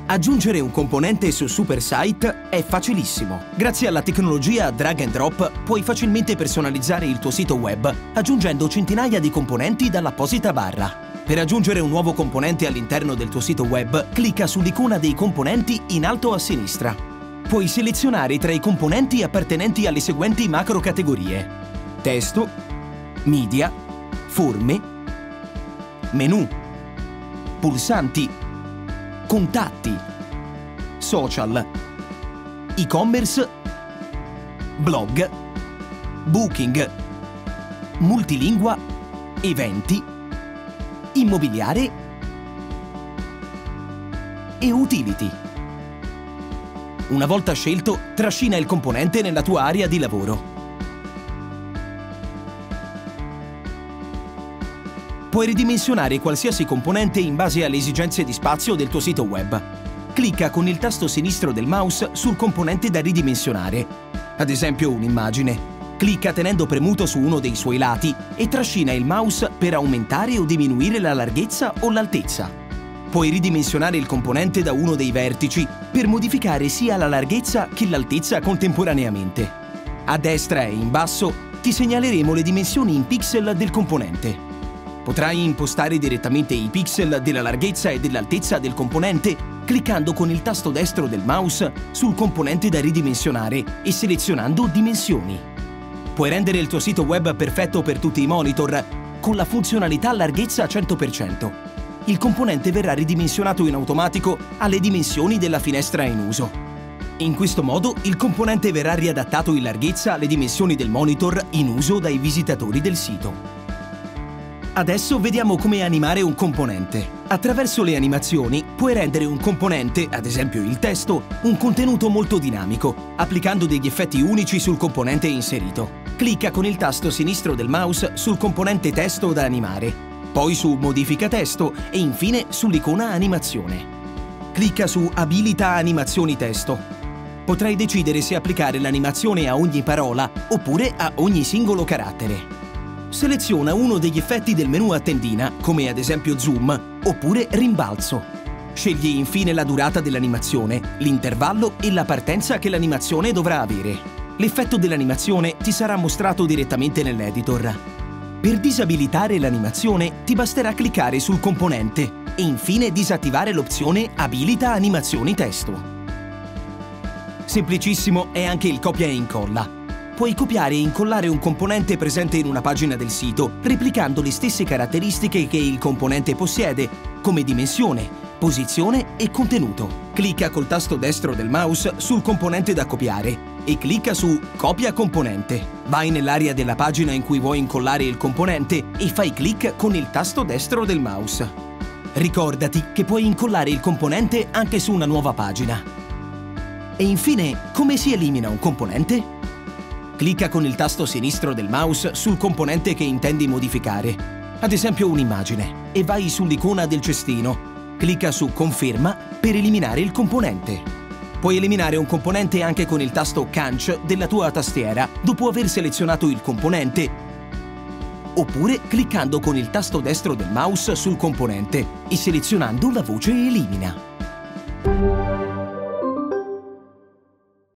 Aggiungere un componente su SuperSite è facilissimo. Grazie alla tecnologia Drag and Drop puoi facilmente personalizzare il tuo sito web aggiungendo centinaia di componenti dall'apposita barra. Per aggiungere un nuovo componente all'interno del tuo sito web, clicca sull'icona dei componenti in alto a sinistra. Puoi selezionare tra i componenti appartenenti alle seguenti macro categorie: testo, media, forme, menu, pulsanti, contatti, social, e-commerce, blog, booking, multilingua, eventi, immobiliare e utility. Una volta scelto, trascina il componente nella tua area di lavoro. Puoi ridimensionare qualsiasi componente in base alle esigenze di spazio del tuo sito web. Clicca con il tasto sinistro del mouse sul componente da ridimensionare, ad esempio un'immagine. Clicca tenendo premuto su uno dei suoi lati e trascina il mouse per aumentare o diminuire la larghezza o l'altezza. Puoi ridimensionare il componente da uno dei vertici per modificare sia la larghezza che l'altezza contemporaneamente. A destra e in basso ti segnaleremo le dimensioni in pixel del componente. Potrai impostare direttamente i pixel della larghezza e dell'altezza del componente cliccando con il tasto destro del mouse sul componente da ridimensionare e selezionando Dimensioni. Puoi rendere il tuo sito web perfetto per tutti i monitor con la funzionalità larghezza 100%. Il componente verrà ridimensionato in automatico alle dimensioni della finestra in uso. In questo modo il componente verrà riadattato in larghezza alle dimensioni del monitor in uso dai visitatori del sito. Adesso vediamo come animare un componente. Attraverso le animazioni puoi rendere un componente, ad esempio il testo, un contenuto molto dinamico, applicando degli effetti unici sul componente inserito. Clicca con il tasto sinistro del mouse sul componente testo da animare, poi su Modifica testo e infine sull'icona Animazione. Clicca su Abilita animazioni testo. Potrai decidere se applicare l'animazione a ogni parola oppure a ogni singolo carattere. Seleziona uno degli effetti del menu a tendina, come ad esempio zoom, oppure rimbalzo. Scegli infine la durata dell'animazione, l'intervallo e la partenza che l'animazione dovrà avere. L'effetto dell'animazione ti sarà mostrato direttamente nell'editor. Per disabilitare l'animazione ti basterà cliccare sul componente e infine disattivare l'opzione Abilita animazioni testo. Semplicissimo è anche il copia e incolla. Puoi copiare e incollare un componente presente in una pagina del sito, replicando le stesse caratteristiche che il componente possiede, come dimensione, posizione e contenuto. Clicca col tasto destro del mouse sul componente da copiare e clicca su Copia componente. Vai nell'area della pagina in cui vuoi incollare il componente e fai clic con il tasto destro del mouse. Ricordati che puoi incollare il componente anche su una nuova pagina. E infine, come si elimina un componente? Clicca con il tasto sinistro del mouse sul componente che intendi modificare, ad esempio un'immagine, e vai sull'icona del cestino. Clicca su Conferma per eliminare il componente. Puoi eliminare un componente anche con il tasto Canc della tua tastiera dopo aver selezionato il componente, oppure cliccando con il tasto destro del mouse sul componente e selezionando la voce Elimina.